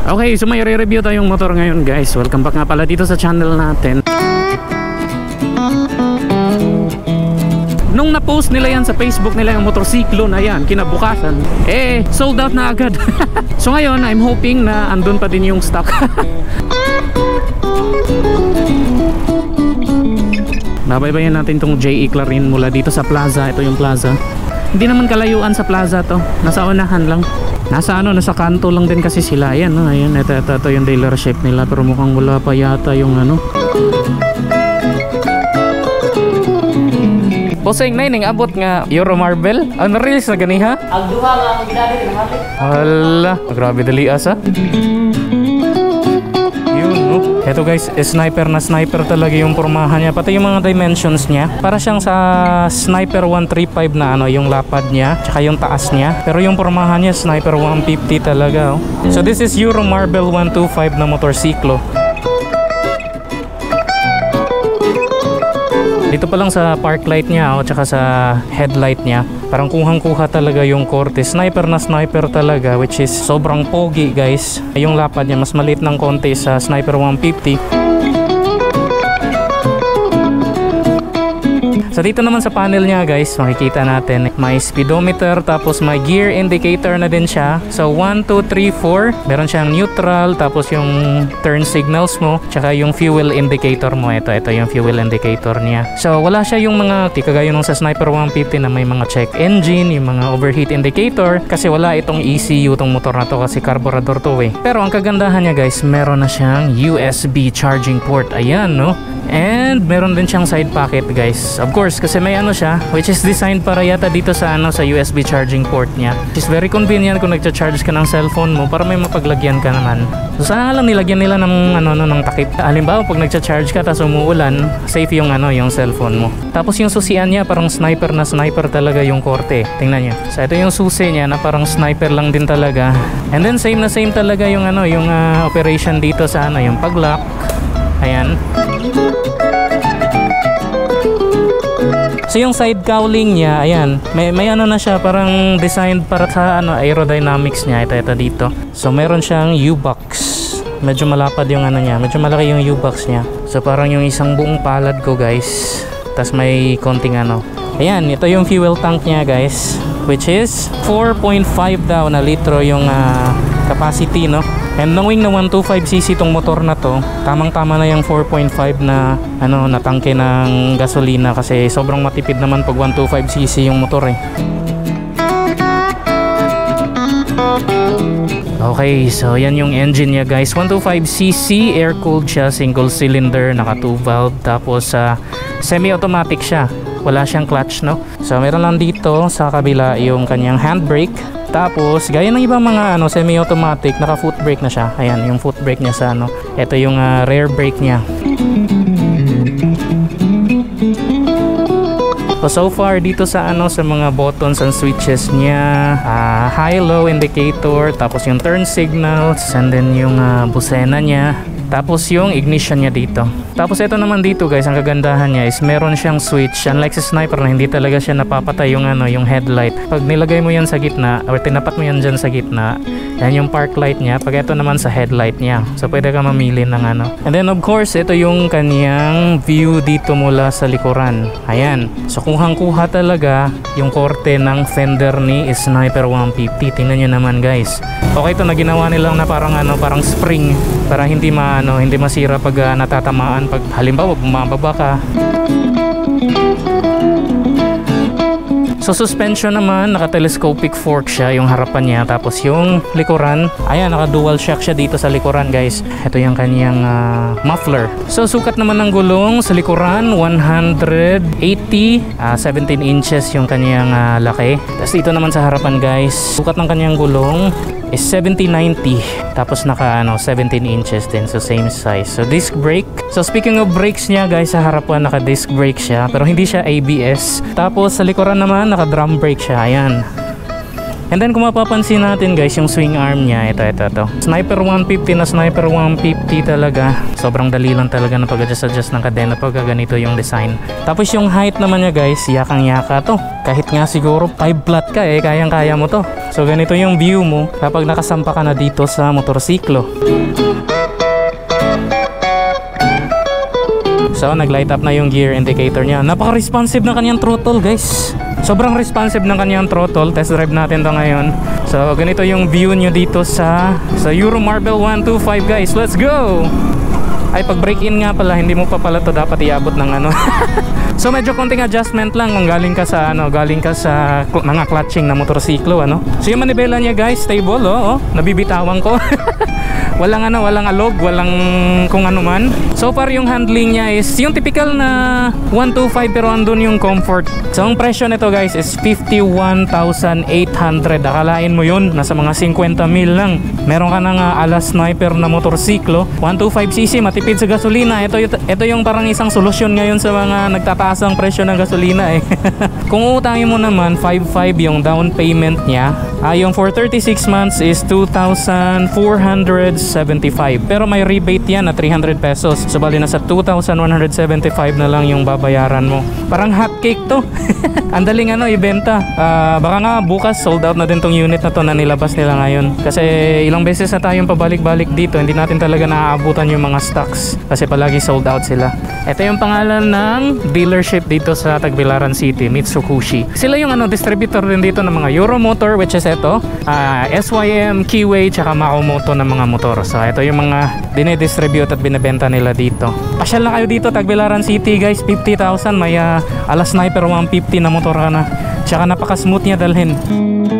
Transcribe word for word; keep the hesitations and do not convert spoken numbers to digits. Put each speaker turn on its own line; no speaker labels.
Okay, so may re-review tayong motor ngayon guys. Welcome back nga pala dito sa channel natin. Nung na-post nila yan sa Facebook nila yung motorsiklo na yan, kinabukasan, eh, sold out na agad. So ngayon, I'm hoping na andun pa din yung stock. Babaybayan natin tong J E Clarin mula dito sa plaza. Ito yung plaza. Hindi naman kalayuan sa plaza to. Nasa unahan lang. Nasa ano, nasa kanto lang din kasi sila. Ayan, no? Ayan, ito, ito, ito yung dealership nila. Pero mukhang wala pa yata yung ano. Poseng na yun, abot nga Euro Marble. Ang na-release na ganiha?
Ang duha nga ang ginali ng halik.
Hala, grabe dali asa. Yun, no? Ito guys, sniper na sniper talaga yung pormahan niya. Pati yung mga dimensions niya. Para siyang sa Sniper one thirty-five na ano, yung lapad niya, tsaka yung taas niya. Pero yung pormahan niya, Sniper one fifty talaga. Oh. So this is Euro Marble one twenty-five na motorsiklo. Dito pa lang sa park light niya o oh, tsaka sa headlight niya, parang kuhang-kuha talaga yung korte. Sniper na sniper talaga, which is sobrang pogi guys. Yung lapad niya mas maliit ng konti sa Sniper one fifty. So dito naman sa panel niya guys, makikita natin may speedometer, tapos may gear indicator na din siya. So one, two, three, four. Meron siyang neutral, tapos yung turn signals mo, tsaka yung fuel indicator mo. Ito, ito yung fuel indicator niya. So wala siya yung mga, di kagaya nung sa Sniper one fifty na may mga check engine, yung mga overheat indicator. Kasi wala itong E C U tong motor na to kasi carburetor to eh. Pero ang kagandahan niya guys, meron na siyang U S B charging port. Ayan, no? And meron din siyang side pocket guys. Of course, kasi may ano siya, which is designed para yata dito sa ano, sa U S B charging port niya. It's very convenient kung nagcha-charge ka ng cellphone mo para may mapaglagyan ka naman. So sana lang nilagyan nila ng ano, no, ng takip. Halimbawa pag nagcha-charge ka tapos umuulan, safe yung ano, yung cellphone mo. Tapos yung susian niya parang sniper na sniper talaga yung korte. Tingnan niyo. So ito yung susi niya na parang sniper lang din talaga. And then same na same talaga yung ano, yung uh, operation dito sa ano, yung pag-lock. Ayan. So yung side cowling niya, ayan, may, may ano na siya, parang designed para sa ano, aerodynamics niya. Ito, ito dito. So meron siyang U-box. Medyo malapad yung ano niya, medyo malaki yung U-box niya. So parang yung isang buong palad ko guys. Tapos may konting ano. Ayan, ito yung fuel tank niya guys, which is four point five daw na litro yung uh, capacity, no? And knowing na one twenty-five c c tong motor na to, tamang-tama na yung four point five na ano, na tangke ng gasolina kasi sobrang matipid naman pag one twenty-five c c yung motor eh. Okay, so yan yung engine niya guys. one twenty-five c c, air-cooled siya, single cylinder, naka two valve, tapos uh, semi-automatic siya. Wala siyang clutch, no? So meron lang dito sa kabila yung kanyang handbrake. Tapos gaya ng ibang mga ano, semi-automatic, naka foot brake na siya. Ayan, yung foot brake niya sa ano. Ito yung uh, rear brake niya. So, so far dito sa ano, sa mga buttons and switches niya, uh, high low indicator, tapos yung turn signals, and then yung uh, busena niya. Tapos yung ignition niya dito. Tapos ito naman dito guys, ang kagandahan niya is meron siyang switch. Unlike sa sniper na hindi talaga siya napapatay yung ano, yung headlight. Pag nilagay mo yan sa gitna or tinapat mo yan dyan sa gitna, yan yung park light niya. Pag ito naman sa headlight niya. So pwede ka mamili ng ano. And then of course, ito yung kanyang view dito mula sa likuran. Ayan. So kuhang-kuha talaga yung korte ng fender ni Sniper one fifty. Tingnan nyo naman guys. Okay, ito na ginawa nilang na parang ano, parang spring para hindi ma ano, hindi masira pag uh, natatamaan pag halimbawa bumababa ka. So suspension naman, naka-telescopic fork siya yung harapan niya, tapos yung likuran, ayan, naka-dual shock siya dito sa likuran guys. Ito yung kanyang uh, muffler. So sukat naman ng gulong sa likuran, one eighty, uh, seventeen inches yung kanyang uh, laki. Tapos dito naman sa harapan guys, sukat ng kanyang gulong is seventy ninety, tapos naka ano, seventeen inches din, so same size. So disc brake. So speaking of brakes niya guys, sa harapan naka disc brake siya pero hindi siya A B S. Tapos sa likuran naman naka drum brake siya. Ayan. And then kung mapapansin natin guys, yung swing arm niya, ito, ito, ito. Sniper one fifty na Sniper one fifty talaga. Sobrang dali lang talaga na pag-adjust-adjust ng kadena pagka ganito yung design. Tapos yung height naman niya guys, yakang-yaka to. Kahit nga siguro five flat ka eh, kayang-kaya mo to. So ganito yung view mo kapag nakasampa ka na dito sa motorsiklo. So nag-light up na yung gear indicator niya. Napaka-responsive ng kanyang throttle guys. Sobrang responsive ng kanyang throttle. Test drive natin to ngayon. So ganito yung view nyo dito sa sa Euro Marble one twenty-five guys. Let's go! Ay, pag break in nga pala, hindi mo pa pala to dapat iabot ng ano. So medyo konting adjustment lang kung galing ka sa ano, galing ka sa mga clutching na motorsiklo, ano. So yung manibela niya guys, stable, oh, oh. Nabibitawan ko. Walang ano, walang alog, walang kung ano man. So far yung handling niya is yung typical na one twenty-five pero andun yung comfort. So ang presyo nito guys is fifty-one thousand eight hundred. Akalain mo yun, nasa mga fifty mil lang. Meron ka ng uh, ala sniper na motorsiklo, one twenty-five c c, matipid sa gasolina. Ito, ito yung parang isang solusyon ngayon sa mga nagtataas ang presyo ng gasolina eh. Kung utangin mo naman five five yung down payment niya, ah, yung for thirty-six months is two thousand four hundred seventy-five. Pero may rebate yan na three hundred pesos. So bali nasa two thousand one hundred seventy-five na lang yung babayaran mo. Parang hotcake to. Ang daling ano ibenta. Uh, baka nga bukas sold out na din tong unit na to na nilabas nila ngayon. Kasi ilang beses na tayong pabalik-balik dito, hindi natin talaga naaabutan yung mga stocks kasi palagi sold out sila. Ito yung pangalan ng dealership dito sa Tagbilaran City, Mitsukushi. Sila yung ano distributor din dito ng mga Euromotor, which is ito, uh, S Y M, Keyway, tsaka Makomoto ng mga motor. So ito yung mga dine-distribute at binebenta nila dito. Pasyal na kayo dito, Tagbilaran City guys, fifty thousand, may uh, ala Sniper one fifty na motor ka na. Tsaka napaka-smooth niya dalhin.